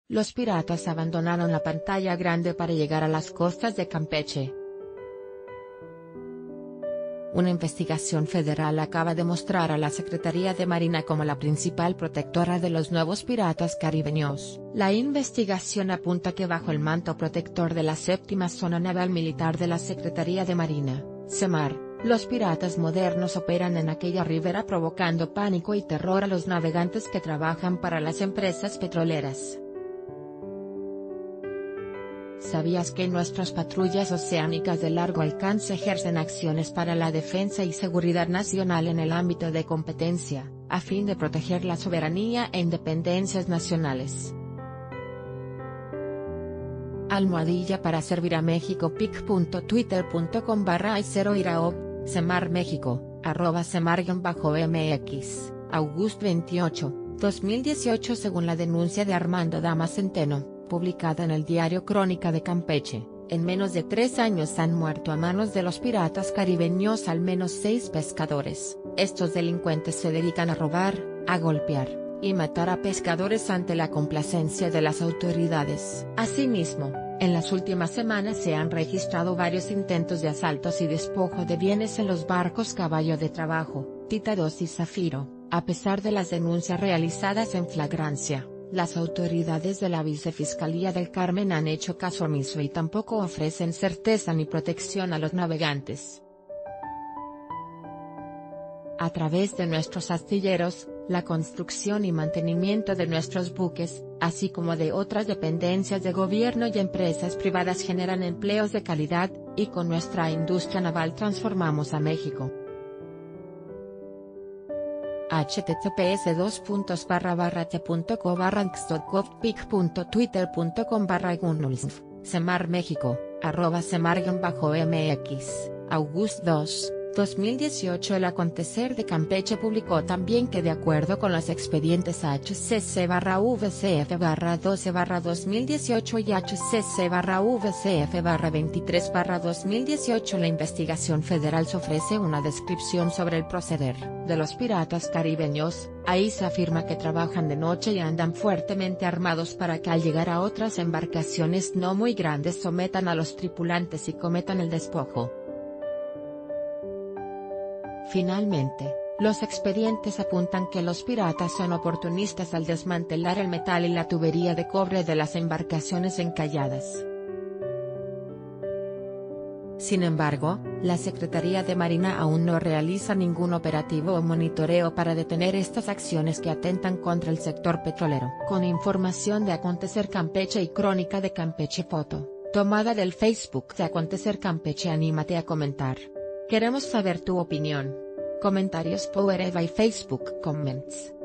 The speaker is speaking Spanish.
Los piratas abandonaron la pantalla grande para llegar a las costas de Campeche. Una investigación federal acaba de mostrar a la Secretaría de Marina como la principal protectora de los nuevos piratas caribeños. La investigación apunta que bajo el manto protector de la séptima zona naval militar de la Secretaría de Marina, SEMAR, los piratas modernos operan en aquella ribera provocando pánico y terror a los navegantes que trabajan para las empresas petroleras. ¿Sabías que nuestras patrullas oceánicas de largo alcance ejercen acciones para la defensa y seguridad nacional en el ámbito de competencia, a fin de proteger la soberanía e independencias nacionales? Para servir a México pic.twitter.com/0iraop, Semar México, @semar_mx, August 28, 2018. Según la denuncia de Armando Damas Centeno, publicada en el diario Crónica de Campeche, en menos de 3 años han muerto a manos de los piratas caribeños al menos 6 pescadores. Estos delincuentes se dedican a robar, a golpear y matar a pescadores ante la complacencia de las autoridades. Asimismo, en las últimas semanas se han registrado varios intentos de asaltos y despojo de bienes en los barcos Caballo de Trabajo, Tita II y Zafiro. A pesar de las denuncias realizadas en flagrancia, las autoridades de la Vicefiscalía del Carmen han hecho caso omiso y tampoco ofrecen certeza ni protección a los navegantes. A través de nuestros astilleros, la construcción y mantenimiento de nuestros buques, así como de otras dependencias de gobierno y empresas privadas generan empleos de calidad, y con nuestra industria naval transformamos a México. https://t.co/nxtocoppic.twitter.com/gunulf, Semar México, @semar_mx, August 2, 2018. El Acontecer de Campeche publicó también que de acuerdo con los expedientes HCC/VCF/12/2018 y HCC/VCF/23/2018, la investigación federal ofrece una descripción sobre el proceder de los piratas caribeños. Ahí se afirma que trabajan de noche y andan fuertemente armados para que al llegar a otras embarcaciones no muy grandes sometan a los tripulantes y cometan el despojo. Finalmente, los expedientes apuntan que los piratas son oportunistas al desmantelar el metal y la tubería de cobre de las embarcaciones encalladas. Sin embargo, la Secretaría de Marina aún no realiza ningún operativo o monitoreo para detener estas acciones que atentan contra el sector petrolero. Con información de Acontecer Campeche y Crónica de Campeche. Foto, tomada del Facebook de Acontecer Campeche. Anímate a comentar. Queremos saber tu opinión. Comentarios Powered by Facebook Comments.